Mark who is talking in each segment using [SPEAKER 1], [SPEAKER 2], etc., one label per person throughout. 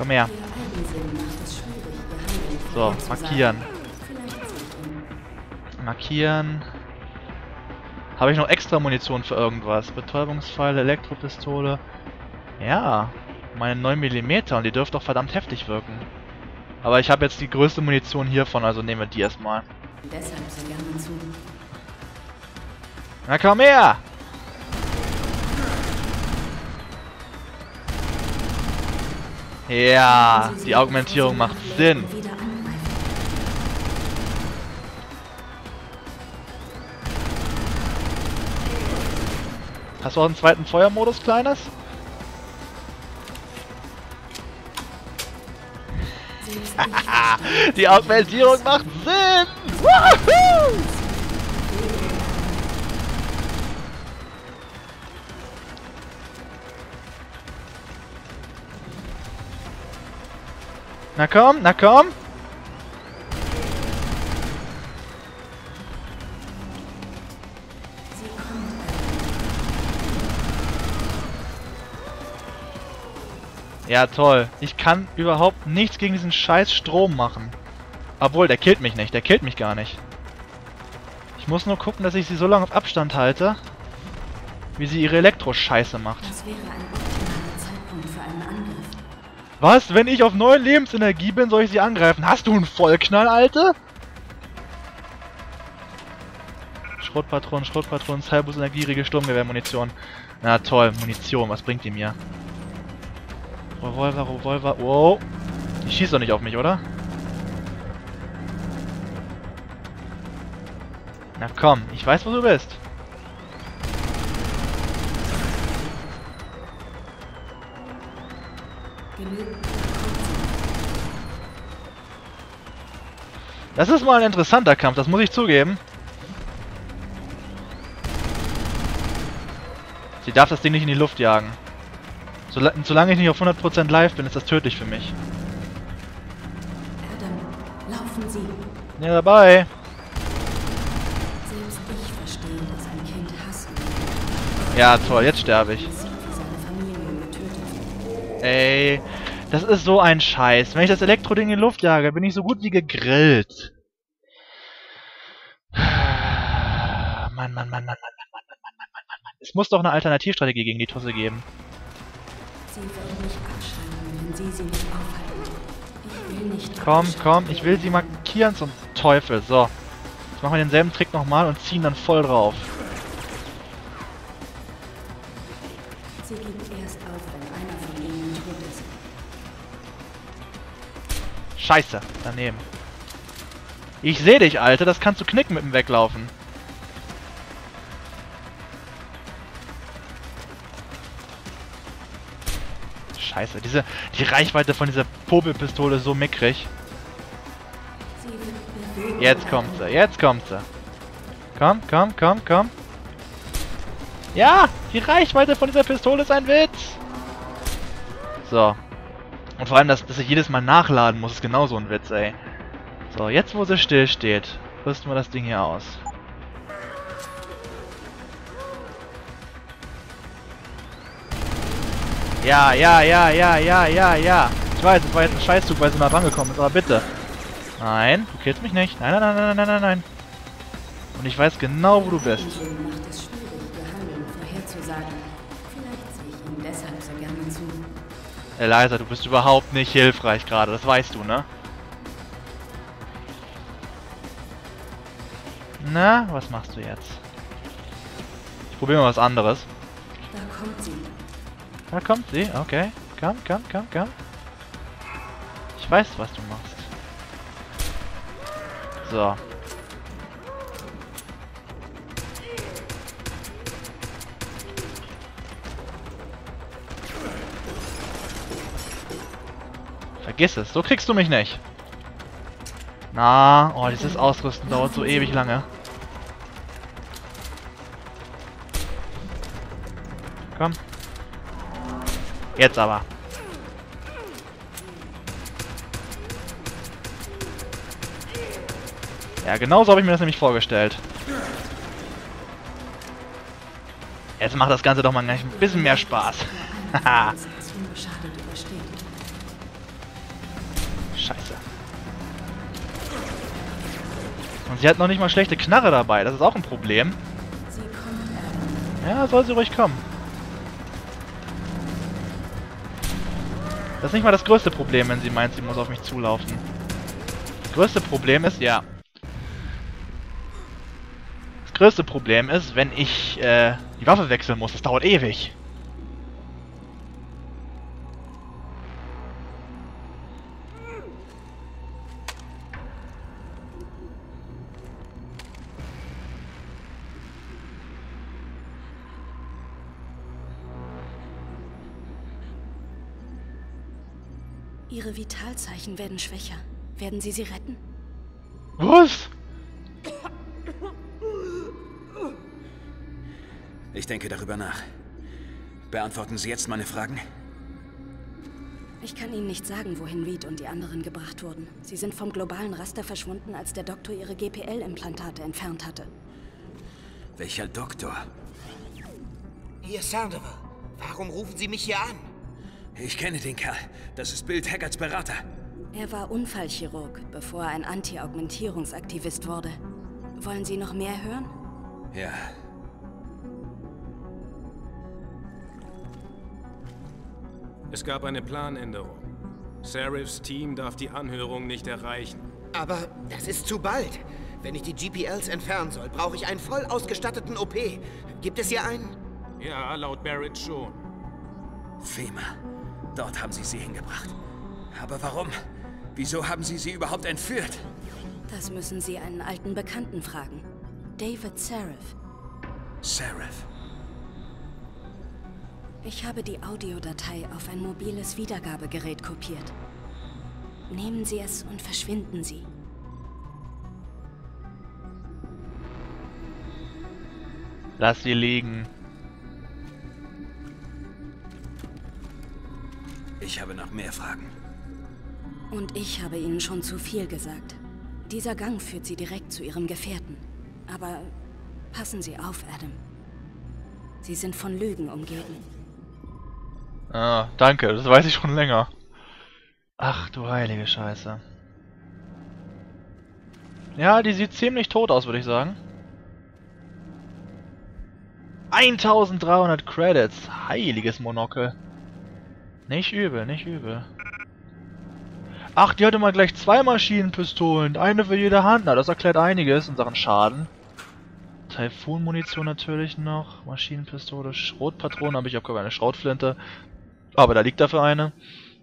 [SPEAKER 1] Komm her. So, markieren. Markieren. Habe ich noch extra Munition für irgendwas? Betäubungspfeile, Elektropistole. Ja, meine 9 mm und die dürfte doch verdammt heftig wirken. Aber ich habe jetzt die größte Munition hiervon, also nehmen wir die erstmal.
[SPEAKER 2] Deshalb so gerne zu.
[SPEAKER 1] Na komm her! Ja, die Augmentierung macht Sinn. Hast du auch einen zweiten Feuermodus, Kleines? Die Augmentierung macht Sinn! Woohoo! Na komm, na komm! Ja, toll. Ich kann überhaupt nichts gegen diesen scheiß Strom machen. Obwohl, der killt mich nicht. Der killt mich gar nicht. Ich muss nur gucken, dass ich sie so lange auf Abstand halte, wie sie ihre Elektro-Scheiße macht.
[SPEAKER 2] Das wäre ein optimaler Zeitpunkt für einen Angriff.
[SPEAKER 1] Was? Wenn ich auf 9 Lebensenergie bin, soll ich sie angreifen? Hast du einen Vollknall, Alte? Schrotpatronen, Schrotpatronen, Halbus Energieriegel, Sturmgewehrmunition. Na toll, Munition, was bringt die mir? Revolver, Revolver, wow. Die schießt doch nicht auf mich, oder? Na komm, ich weiß, wo du bist. Das ist mal ein interessanter Kampf, das muss ich zugeben. Sie darf das Ding nicht in die Luft jagen. Solange ich nicht auf 100% live bin, ist das tödlich für mich.
[SPEAKER 2] Adam, laufen Sie.
[SPEAKER 1] Ja, dabei.
[SPEAKER 2] Selbst ich verstehe, dass ein Kind hassen.
[SPEAKER 1] Ja, toll, jetzt sterbe ich.
[SPEAKER 2] Sieht, wie seine Familie getötet wird.
[SPEAKER 1] Ey, das ist so ein Scheiß. Wenn ich das Elektroding in die Luft jage, bin ich so gut wie gegrillt. Mann, Mann, Mann, Mann, Mann, Mann, Mann, Mann, Mann, Mann, Mann, Mann. Es muss doch eine Alternativstrategie gegen die Tusse geben.
[SPEAKER 2] Sie werden mich abschalten, wenn Sie sie nicht aufhalten. Ich will nicht.
[SPEAKER 1] Komm, komm, ich will sie markieren zum Teufel. So. Jetzt machen wir denselben Trick nochmal und ziehen dann voll drauf.
[SPEAKER 2] Sie gibt erst auf, wenn einer von ihnen tot ist.
[SPEAKER 1] Scheiße, daneben. Ich sehe dich, Alter, das kannst du knicken mit dem Weglaufen. Scheiße, die Reichweite von dieser Popelpistole ist so mickrig. Jetzt kommt sie, jetzt kommt sie. Komm, komm, komm, komm. Ja, die Reichweite von dieser Pistole ist ein Witz. So. Und vor allem, dass ich jedes Mal nachladen muss, ist genauso ein Witz, ey. So, jetzt wo sie still steht, rüsten wir das Ding hier aus. Ja, ja, ja, ja, ja, ja, ja. Ich weiß, es war jetzt ein Scheißzug, weil sie nah dran gekommen ist, aber bitte. Nein, du killst mich nicht. Nein, nein, nein, nein, nein, nein, nein. Und ich weiß genau, wo du bist.
[SPEAKER 2] Unsinn macht es schwierig, Ihr Handeln vorherzusagen. Vielleicht sehe ich Ihnen deshalb so gerne zu.
[SPEAKER 1] Eliza, du bist überhaupt nicht hilfreich gerade, das weißt du, ne? Na, was machst du jetzt? Ich probiere mal was anderes.
[SPEAKER 2] Da kommt sie.
[SPEAKER 1] Da kommt sie, okay. Komm, komm, komm, komm. Ich weiß, was du machst. So. Vergiss es, so kriegst du mich nicht. Na, oh, dieses Ausrüsten dauert so ewig lange. Komm. Jetzt aber. Ja, genauso habe ich mir das nämlich vorgestellt. Jetzt macht das Ganze doch mal ein bisschen mehr Spaß. Haha. Scheiße. Und sie hat noch nicht mal schlechte Knarre dabei. Das ist auch ein Problem.
[SPEAKER 2] Sie kommt,
[SPEAKER 1] Ja, soll sie ruhig kommen. Das ist nicht mal das größte Problem, wenn sie meint, sie muss auf mich zulaufen. Das größte Problem ist, ja. Das größte Problem ist, wenn ich die Waffe wechseln muss. Das dauert ewig.
[SPEAKER 2] Ihre Vitalzeichen werden schwächer. Werden Sie sie retten?
[SPEAKER 1] Was?
[SPEAKER 3] Ich denke darüber nach. Beantworten Sie jetzt meine Fragen?
[SPEAKER 2] Ich kann Ihnen nicht sagen, wohin Reed und die anderen gebracht wurden. Sie sind vom globalen Raster verschwunden, als der Doktor ihre GPL-Implantate entfernt hatte.
[SPEAKER 3] Welcher Doktor?
[SPEAKER 4] Hier, Sandoval. Warum rufen Sie mich hier an?
[SPEAKER 3] Ich kenne den Kerl. Das ist Bill Taggarts Berater.
[SPEAKER 2] Er war Unfallchirurg, bevor er ein Anti-Augmentierungsaktivist wurde. Wollen Sie noch mehr hören?
[SPEAKER 3] Ja.
[SPEAKER 5] Es gab eine Planänderung. Serifs Team darf die Anhörung nicht erreichen.
[SPEAKER 4] Aber das ist zu bald. Wenn ich die GPLs entfernen soll, brauche ich einen voll ausgestatteten OP. Gibt es hier einen?
[SPEAKER 5] Ja, laut Barrett schon.
[SPEAKER 3] FEMA. Dort haben Sie sie hingebracht. Aber warum? Wieso haben Sie sie überhaupt entführt?
[SPEAKER 2] Das müssen Sie einen alten Bekannten fragen. David Serif.
[SPEAKER 3] Serif.
[SPEAKER 2] Ich habe die Audiodatei auf ein mobiles Wiedergabegerät kopiert. Nehmen Sie es und verschwinden Sie.
[SPEAKER 1] Lass sie liegen.
[SPEAKER 3] Ich habe noch mehr Fragen.
[SPEAKER 2] Und ich habe Ihnen schon zu viel gesagt. Dieser Gang führt Sie direkt zu Ihrem Gefährten. Aber passen Sie auf, Adam. Sie sind von Lügen umgeben.
[SPEAKER 1] Ah, danke, das weiß ich schon länger. Ach du heilige Scheiße. Ja, die sieht ziemlich tot aus, würde ich sagen. 1300 Credits. Heiliges Monokel. Nicht übel, nicht übel. Ach, die hatte mal gleich 2 Maschinenpistolen. Eine für jede Hand. Na, das erklärt einiges in Sachen Schaden. Taifun-Munition natürlich noch. Maschinenpistole, Schrotpatronen. Habe ich auch keine Schrotflinte. Aber da liegt dafür eine.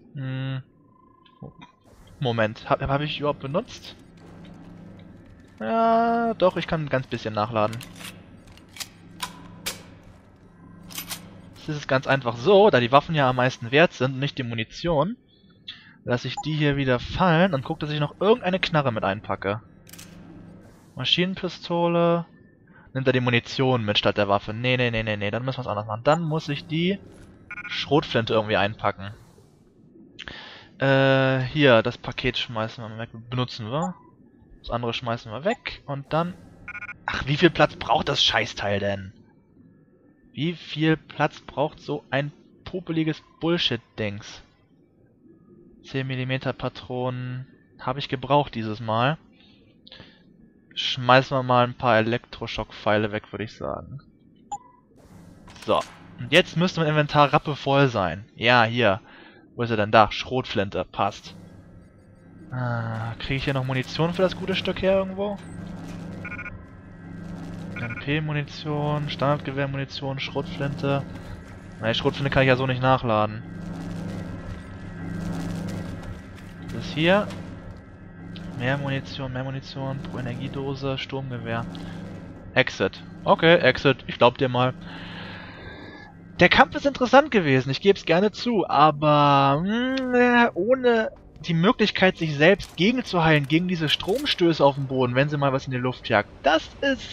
[SPEAKER 1] Moment, hab ich überhaupt benutzt? Ja, doch, ich kann ein ganz bisschen nachladen. Es ist ganz einfach so, da die Waffen ja am meisten wert sind und nicht die Munition, lasse ich die hier wieder fallen und gucke, dass ich noch irgendeine Knarre mit einpacke. Maschinenpistole. Nimmt er die Munition mit statt der Waffe? Nee, dann müssen wir es anders machen. Dann muss ich die Schrotflinte irgendwie einpacken. Hier, das Paket schmeißen wir mal weg. Benutzen wir. Das andere schmeißen wir weg. Und dann... Ach, wie viel Platz braucht das Scheißteil denn? Wie viel Platz braucht so ein popeliges Bullshit-Dings? 10 mm Patronen habe ich gebraucht dieses Mal. Schmeißen wir mal ein paar Elektroschock-Pfeile weg, würde ich sagen. So. Und jetzt müsste mein Inventar rappevoll sein. Ja, hier. Wo ist er denn da? Schrotflinte. Passt. Kriege ich hier noch Munition für das gute Stück her irgendwo? MP-Munition, Standardgewehr-Munition, Schrotflinte. Na, die Schrotflinte kann ich ja so nicht nachladen. Das hier. Mehr Munition pro Energiedose, Sturmgewehr. Exit. Okay, Exit. Ich glaub dir mal. Der Kampf ist interessant gewesen, ich gebe es gerne zu, aber ohne die Möglichkeit, sich selbst gegenzuheilen, gegen diese Stromstöße auf dem Boden, wenn sie mal was in die Luft jagt, das ist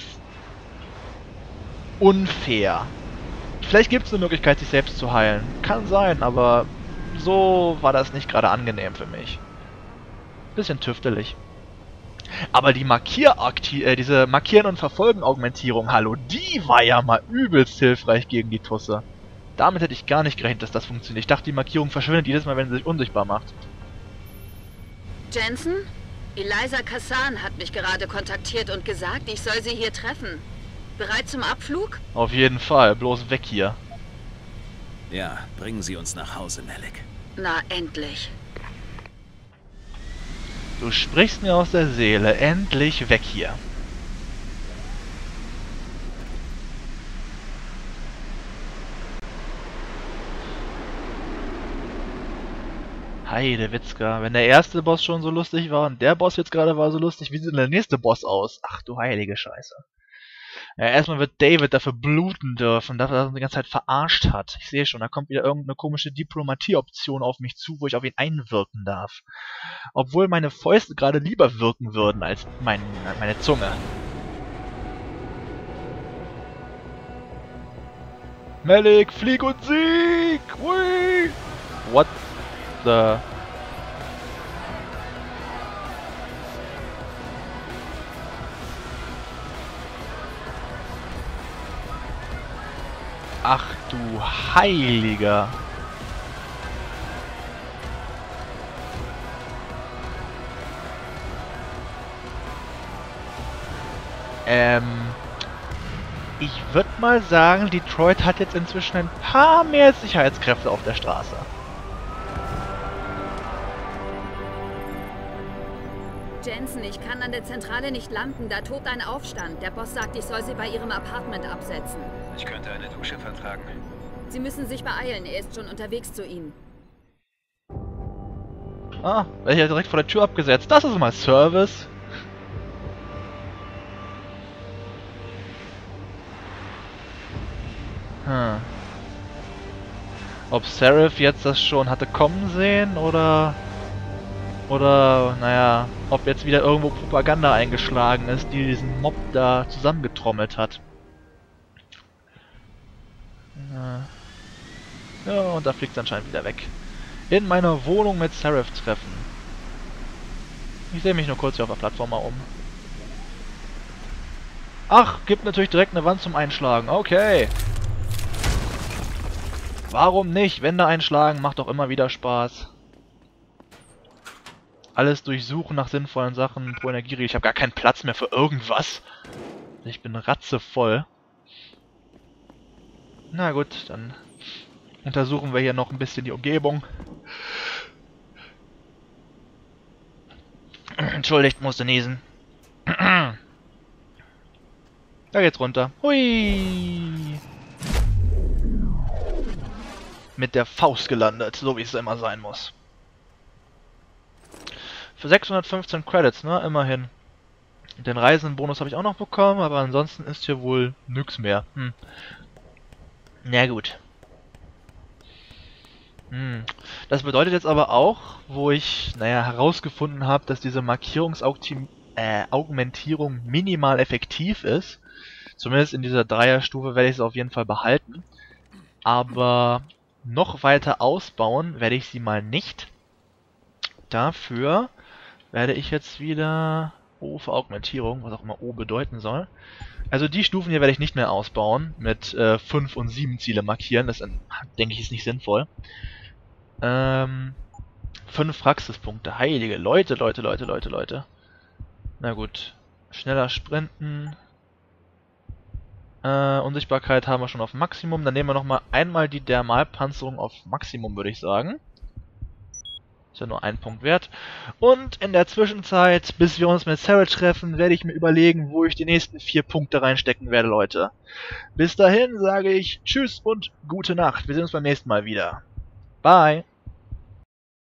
[SPEAKER 1] unfair. Vielleicht gibt es eine Möglichkeit, sich selbst zu heilen. Kann sein, aber so war das nicht gerade angenehm für mich. Bisschen tüftelig. Aber die diese Markieren- und Verfolgen-Augmentierung, hallo, die war ja mal übelst hilfreich gegen die Tusse. Damit hätte ich gar nicht gerechnet, dass das funktioniert. Ich dachte, die Markierung verschwindet jedes Mal, wenn sie sich unsichtbar macht.
[SPEAKER 2] Jensen? Eliza Kassan hat mich gerade kontaktiert und gesagt, ich soll sie hier treffen. Bereit zum Abflug?
[SPEAKER 1] Auf jeden Fall, bloß weg hier.
[SPEAKER 3] Ja, bringen Sie uns nach Hause, Malik.
[SPEAKER 2] Na, endlich.
[SPEAKER 1] Du sprichst mir aus der Seele, endlich weg hier. Heidewitzka, wenn der erste Boss schon so lustig war und der Boss jetzt gerade war so lustig, wie sieht denn der nächste Boss aus? Ach du heilige Scheiße. Ja, erstmal wird David dafür bluten dürfen, dafür, dass er uns die ganze Zeit verarscht hat. Ich sehe schon, da kommt wieder irgendeine komische Diplomatie-Option auf mich zu, wo ich auf ihn einwirken darf. Obwohl meine Fäuste gerade lieber wirken würden als meine Zunge. Malik, flieg und sieg! Whee! What the... Ach du Heiliger. Ich würde mal sagen, Detroit hat jetzt inzwischen ein paar mehr Sicherheitskräfte auf der Straße.
[SPEAKER 2] Jensen, ich kann an der Zentrale nicht landen. Da tobt ein Aufstand. Der Boss sagt, ich soll sie bei ihrem Apartment absetzen.
[SPEAKER 3] Ich könnte eine Dusche vertragen.
[SPEAKER 2] Sie müssen sich beeilen. Er ist schon unterwegs zu Ihnen.
[SPEAKER 1] Ah, werde ich ja direkt vor der Tür abgesetzt. Das ist mal Service. Ob Seraph jetzt das schon hatte kommen sehen oder, naja, ob jetzt wieder irgendwo Propaganda eingeschlagen ist, die diesen Mob da zusammengetrommelt hat. Ja, und da fliegt es anscheinend wieder weg. In meiner Wohnung mit Seraph treffen. Ich sehe mich nur kurz hier auf der Plattform mal um. Ach, gibt natürlich direkt eine Wand zum Einschlagen. Okay. Warum nicht? Wände einschlagen macht doch immer wieder Spaß. Alles durchsuchen nach sinnvollen Sachen pro Energieriegel. Ich habe gar keinen Platz mehr für irgendwas. Ich bin ratzevoll. Na gut, dann untersuchen wir hier noch ein bisschen die Umgebung. Entschuldigt, musste niesen. Da geht's runter. Hui! Mit der Faust gelandet, so wie es immer sein muss. Für 615 Credits, ne? Immerhin. Den Reisenbonus habe ich auch noch bekommen, aber ansonsten ist hier wohl nix mehr. Na gut. Das bedeutet jetzt aber auch, wo ich, naja, herausgefunden habe, dass diese Markierungsaugmentierung minimal effektiv ist. Zumindest in dieser Dreierstufe werde ich es auf jeden Fall behalten. Aber noch weiter ausbauen werde ich sie mal nicht. Dafür werde ich jetzt wieder O für Augmentierung, was auch immer O bedeuten soll. Also die Stufen hier werde ich nicht mehr ausbauen, mit 5 und 7 Ziele markieren, das denke ich ist nicht sinnvoll. 5 Praxispunkte, heilige Leute. Na gut, schneller sprinten. Unsichtbarkeit haben wir schon auf Maximum, dann nehmen wir nochmal einmal die Dermalpanzerung auf Maximum, würde ich sagen. Ist ja nur ein Punkt wert. Und in der Zwischenzeit, bis wir uns mit Sarah treffen, werde ich mir überlegen, wo ich die nächsten 4 Punkte reinstecken werde, Leute. Bis dahin sage ich Tschüss und gute Nacht. Wir sehen uns beim nächsten Mal wieder. Bye.